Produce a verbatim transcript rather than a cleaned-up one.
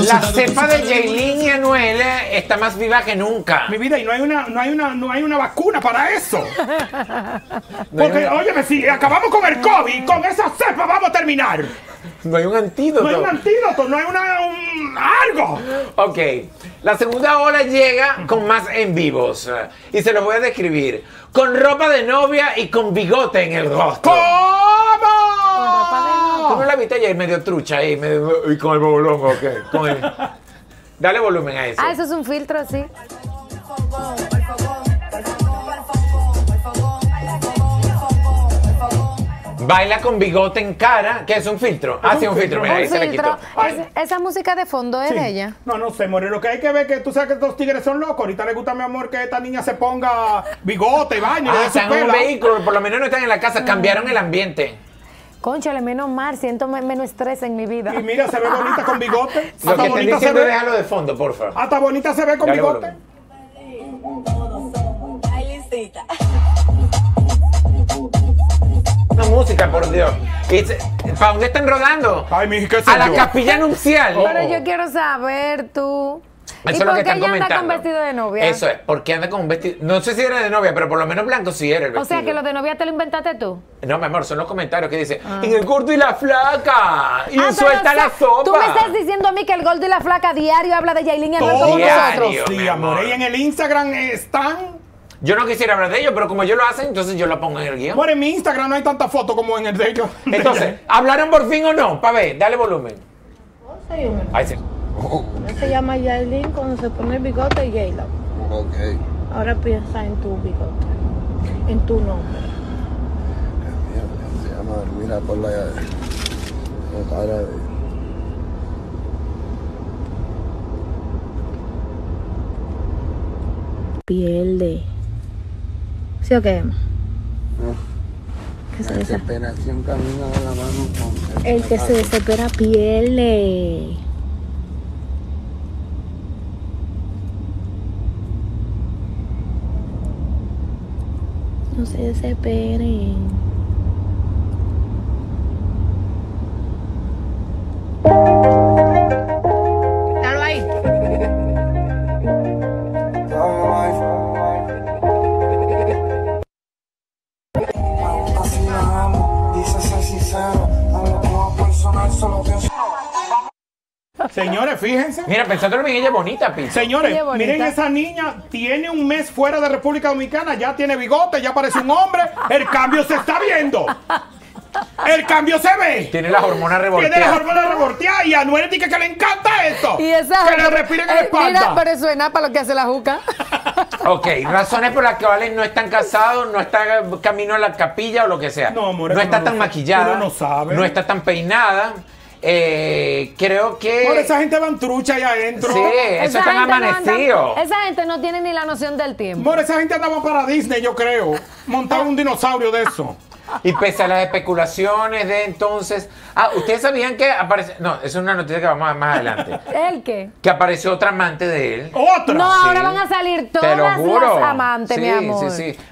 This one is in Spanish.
La cepa de Yailin y Anuel está más viva que nunca. Mi vida, y no hay una, no hay una, no hay una vacuna para eso. Porque, óyeme, si acabamos con el COVID, con esa cepa vamos a terminar. No hay un antídoto. No hay un antídoto, no hay una, un, algo. Ok, la segunda ola llega con más en vivos. Y se los voy a describir. Con ropa de novia y con bigote en el rostro. ¿Cómo? Con ropa de novia. ¿Tú no la viste ayer medio trucha ahí? Medio, y con el bolón, ok. Con el... Dale volumen a eso. Ah, eso es un filtro así. Baila con bigote en cara, que es un filtro. Ah, sí, un filtro. Mira, ahí Un se le filtro. quitó. Es- esa música de fondo es Sí. de ella. No, no sé, More. Lo que hay que ver es que tú sabes que estos tigres son locos. Ahorita le gusta, mi amor, que esta niña se ponga bigote y baño. y le Ah, dé su están en un pela. vehículo, por lo menos no están en la casa, cambiaron el ambiente. Cónchale, menos mal, siento me- menos estrés en mi vida. Y mira, se ve bonita con bigote. Lo Hasta que están bonita se diciendo, ve. déjalo de fondo, por favor. Hasta bonita se ve con Dale bigote. Una música, por Dios. ¿Para dónde están rodando? Ay, mi, qué sé A la yo. capilla nupcial. Pero yo quiero saber tú. Eso ¿Y es lo por que qué están ella anda comentando. con vestido de novia? Eso es, porque anda con un vestido. No sé si era de novia, pero por lo menos blanco sí era el O vestido. sea, que lo de novia te lo inventaste tú. No, mi amor, son los comentarios que dicen: en el gordo y la flaca. Y Ah, pero, suelta o sea, la sopa. Tú me estás diciendo a mí que el gordo y la flaca diario habla de Yailin y Anuel Todo como diario. nosotros. Sí, mi amor. amor. Y en el Instagram están. Yo no quisiera hablar de ellos, pero como ellos lo hacen, entonces yo lo pongo en el guión. Amor, en mi Instagram no hay tanta foto como en el de ellos. Entonces, ¿hablaron por fin o no? Pa' ver, dale volumen. Ahí sí. Él se llama Yailin cuando se pone el bigote y J-Lo. Ok. Ahora piensa en tu bigote, en tu nombre. Se llama Mira por la, la cara de... Pierde. ¿Sí o qué, Emma? Que se La desa- desesperación camina de la mano con... El que se desespera pierde. No se desesperen. Dalo ahí. Así me amo, dice ser sincero, hablo como personal, solo pienso... Señores, fíjense. Mira, pensándolo bien, ella es bonita, Pizza. Señores, Ella es bonita. miren esa niña, tiene un mes fuera de República Dominicana, ya tiene bigote, ya parece un hombre, el cambio se está viendo. El cambio se ve. Tiene las hormonas Tiene las revolteadas. hormonas revolteadas y a Anuel dice que le encanta esto. Y esa que le respiren en la Eh, Mira, espalda. pero eso es nada para lo que hace la juca. Ok, razones por las cuales no están casados, no está camino a la capilla o lo que sea. No, amor, no eso está no tan lo sé. maquillada. Uno no sabe. No está tan peinada. Eh, creo que. Por esa gente van trucha ahí adentro. Sí, eso Esa están gente no anda- amanecidos. esa gente no tiene ni la noción del tiempo. Amor, esa gente andaba para Disney, yo creo. Montaron un dinosaurio de eso. Y pese a las especulaciones de entonces. Ah, ustedes sabían que apareció. No, eso es una noticia que vamos a ver más adelante. ¿El qué? Que apareció otra amante de él. Otra. No, Sí. ahora van a salir Te lo todas juro. las amantes, Sí, mi amor. Sí, sí.